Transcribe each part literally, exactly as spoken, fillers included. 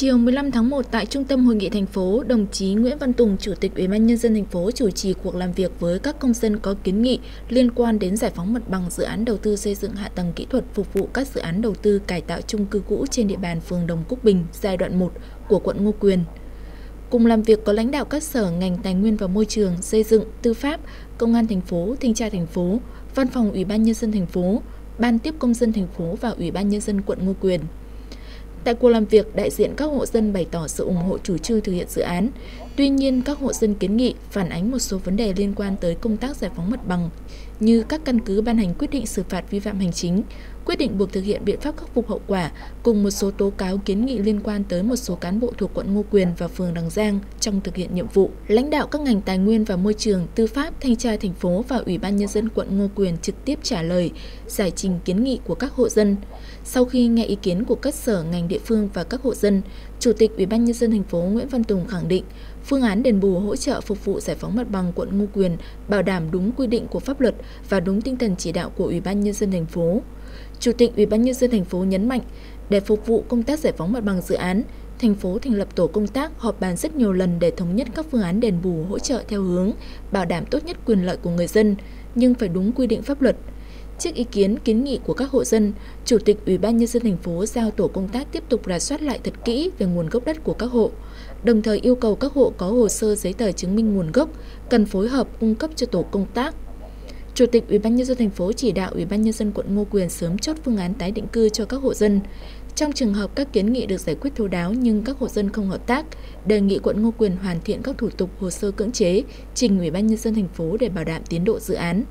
Chiều mười lăm tháng một tại Trung tâm Hội nghị thành phố, đồng chí Nguyễn Văn Tùng, Chủ tịch Ủy ban Nhân dân thành phố chủ trì cuộc làm việc với các công dân có kiến nghị liên quan đến giải phóng mặt bằng dự án đầu tư xây dựng hạ tầng kỹ thuật phục vụ các dự án đầu tư cải tạo chung cư cũ trên địa bàn phường Đồng Quốc Bình giai đoạn một của quận Ngô Quyền. Cùng làm việc có lãnh đạo các sở ngành tài nguyên và môi trường, xây dựng, tư pháp, công an thành phố, thanh tra thành phố, văn phòng Ủy ban Nhân dân thành phố, ban tiếp công dân thành phố và Ủy ban Nhân dân quận Ngô Quyền. Tại cuộc làm việc, đại diện các hộ dân bày tỏ sự ủng hộ chủ trương thực hiện dự án. Tuy nhiên, các hộ dân kiến nghị phản ánh một số vấn đề liên quan tới công tác giải phóng mặt bằng, như các căn cứ ban hành quyết định xử phạt vi phạm hành chính, quyết định buộc thực hiện biện pháp khắc phục hậu quả, cùng một số tố cáo kiến nghị liên quan tới một số cán bộ thuộc quận Ngô Quyền và phường Đằng Giang trong thực hiện nhiệm vụ. Lãnh đạo các ngành tài nguyên và môi trường, tư pháp, thanh tra thành phố và Ủy ban Nhân dân quận Ngô Quyền trực tiếp trả lời, giải trình kiến nghị của các hộ dân. Sau khi nghe ý kiến của các sở ngành địa phương và các hộ dân, Chủ tịch Ủy ban Nhân dân thành phố Nguyễn Văn Tùng khẳng định phương án đền bù hỗ trợ phục vụ giải phóng mặt bằng quận Ngô Quyền bảo đảm đúng quy định của pháp luật và đúng tinh thần chỉ đạo của Ủy ban Nhân dân thành phố. Chủ tịch Ủy ban Nhân dân thành phố nhấn mạnh, để phục vụ công tác giải phóng mặt bằng dự án, thành phố thành lập tổ công tác họp bàn rất nhiều lần để thống nhất các phương án đền bù hỗ trợ theo hướng bảo đảm tốt nhất quyền lợi của người dân, nhưng phải đúng quy định pháp luật. Trước ý kiến kiến nghị của các hộ dân, Chủ tịch Ủy ban Nhân dân thành phố giao tổ công tác tiếp tục rà soát lại thật kỹ về nguồn gốc đất của các hộ, đồng thời yêu cầu các hộ có hồ sơ giấy tờ chứng minh nguồn gốc cần phối hợp cung cấp cho tổ công tác. Chủ tịch Ủy ban Nhân dân thành phố chỉ đạo Ủy ban Nhân dân quận Ngô Quyền sớm chốt phương án tái định cư cho các hộ dân. Trong trường hợp các kiến nghị được giải quyết thấu đáo nhưng các hộ dân không hợp tác, đề nghị quận Ngô Quyền hoàn thiện các thủ tục hồ sơ cưỡng chế, trình Ủy ban Nhân dân thành phố để bảo đảm tiến độ dự án.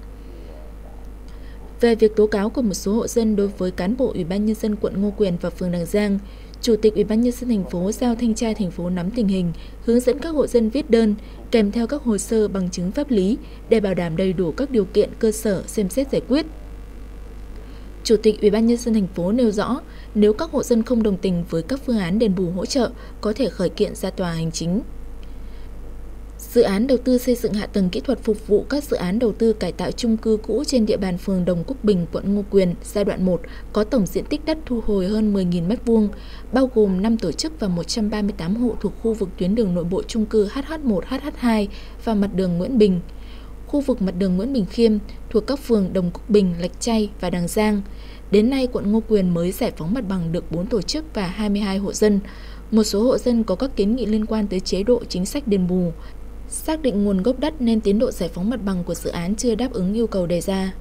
Về việc tố cáo của một số hộ dân đối với cán bộ Ủy ban Nhân dân quận Ngô Quyền và phường Đằng Giang, Chủ tịch Ủy ban Nhân dân thành phố giao thanh tra thành phố nắm tình hình, hướng dẫn các hộ dân viết đơn, kèm theo các hồ sơ bằng chứng pháp lý để bảo đảm đầy đủ các điều kiện cơ sở xem xét giải quyết. Chủ tịch Ủy ban Nhân dân thành phố nêu rõ, nếu các hộ dân không đồng tình với các phương án đền bù hỗ trợ, có thể khởi kiện ra tòa hành chính. Dự án đầu tư xây dựng hạ tầng kỹ thuật phục vụ các dự án đầu tư cải tạo chung cư cũ trên địa bàn phường Đồng Quốc Bình, quận Ngô Quyền giai đoạn một có tổng diện tích đất thu hồi hơn mười nghìn mét vuông, bao gồm năm tổ chức và một trăm ba mươi tám hộ thuộc khu vực tuyến đường nội bộ chung cư H H một, H H hai và mặt đường Nguyễn Bình. Khu vực mặt đường Nguyễn Bình Khiêm thuộc các phường Đồng Quốc Bình, Lạch Tray và Đằng Giang. Đến nay, quận Ngô Quyền mới giải phóng mặt bằng được bốn tổ chức và hai mươi hai hộ dân. Một số hộ dân có các kiến nghị liên quan tới chế độ chính sách đền bù, xác định nguồn gốc đất nên tiến độ giải phóng mặt bằng của dự án chưa đáp ứng yêu cầu đề ra.